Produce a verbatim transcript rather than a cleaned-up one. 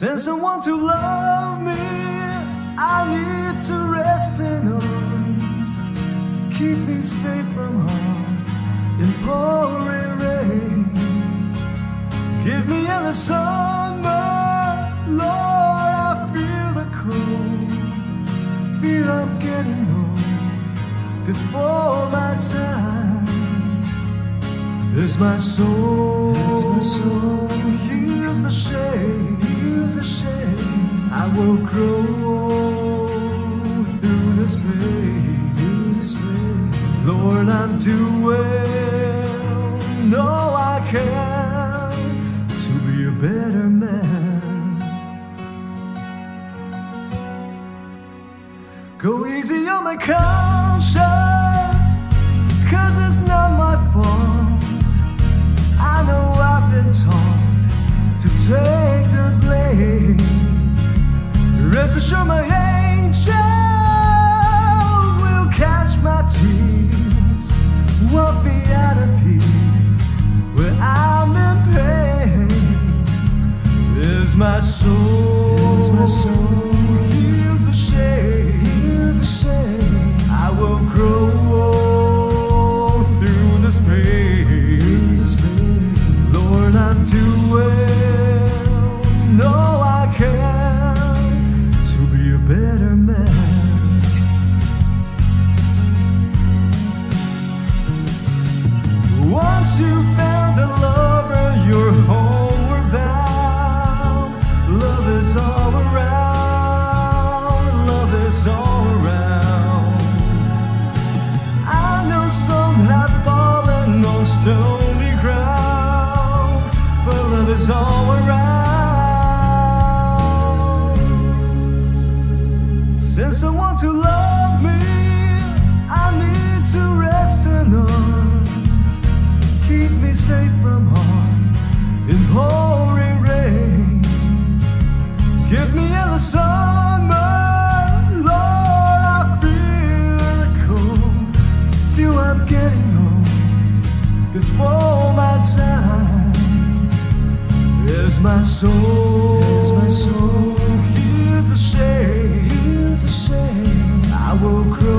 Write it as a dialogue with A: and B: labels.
A: Send someone to love me. I need to rest in arms. Keep me safe from harm in pouring rain. Give me endless summer, Lord, I feel the cold. Feel I'm getting old before my time. As my soul, as my soul heals the shame, heals the shame, I will grow through this pain, through this pain. Lord, I'm too well, no, I can, to be a better man. Go easy on my conscience, 'cause it's not my fault. I know I've been taught to take the blame. Rest assured my angels will catch my tears, walk me out of here where I'm in pain. As my soul, as my soul heals the shame, heals the shame, I will grow through this pain, through this pain. Lord, I'm too well, no, I can, to be a better man. Once you found the lover, you're homeward bound. Love is all around, love is all around. I know some have fallen on stony ground, but love is all around. Send someone to love me. I need to rest in arms. Keep me safe from harm in pouring rain. Give me endless summer, Lord, I feel the cold. Feel I'm getting old before my time. As my soul, as my soul heals the shame, heals the shame, I will grow